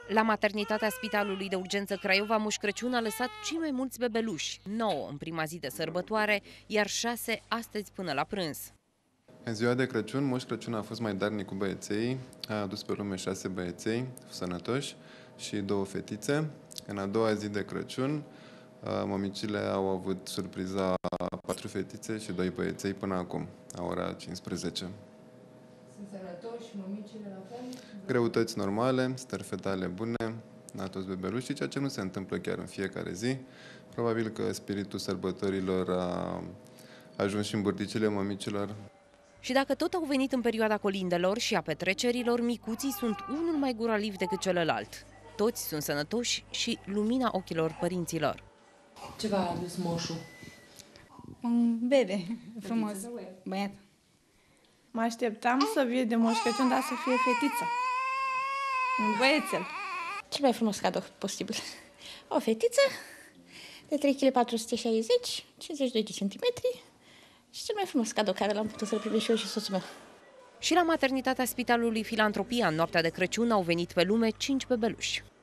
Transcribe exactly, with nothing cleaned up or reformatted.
La maternitatea Spitalului de Urgență Craiova, Moș Crăciun a lăsat cei mai mulți bebeluși, nouă în prima zi de sărbătoare, iar șase astăzi până la prânz. În ziua de Crăciun, Moș Crăciun a fost mai darnic cu băieței, a adus pe lume șase băieței sănătoși și două fetițe. În a doua zi de Crăciun, mămicile au avut surpriza patru fetițe și doi băieței până acum, la ora cincisprezece. Sunt sănătoși, mămicile la fel? Greutăți normale, stări fetale bune, la toți bebelușii, ceea ce nu se întâmplă chiar în fiecare zi. Probabil că spiritul sărbătorilor a ajuns și în burticile mămicilor. Și dacă tot au venit în perioada colindelor și a petrecerilor, micuții sunt unul mai guraliv decât celălalt. Toți sunt sănătoși și lumina ochilor părinților. Ce v-a adus moșul? Un bebe frumos, băiat. Mă așteptam să fie de Moș Crăciun, dar să fie fetiță. Un băiețel. Cel mai frumos cadou posibil. O fetiță de trei virgulă patru sute șaizeci, cincizeci și doi de centimetri și cel mai frumos cadou care l-am putut să-l primesc și eu și soțul meu. Și la maternitatea Spitalului Filantropia, în noaptea de Crăciun, au venit pe lume cinci bebeluși.